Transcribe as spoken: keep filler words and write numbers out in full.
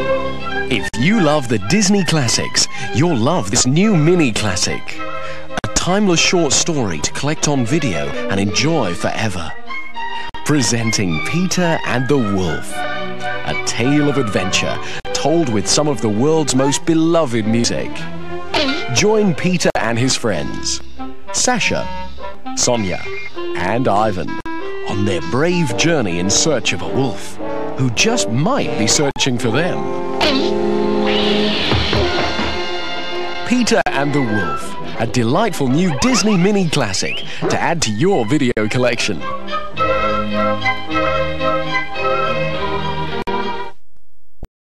If you love the Disney classics, you'll love this new mini classic. A timeless short story to collect on video and enjoy forever. Presenting Peter and the Wolf. A tale of adventure told with some of the world's most beloved music. Join Peter and his friends, Sasha, Sonia, and Ivan, on their brave journey in search of a wolf who just might be searching for them. Peter and the Wolf, a delightful new Disney mini classic to add to your video collection.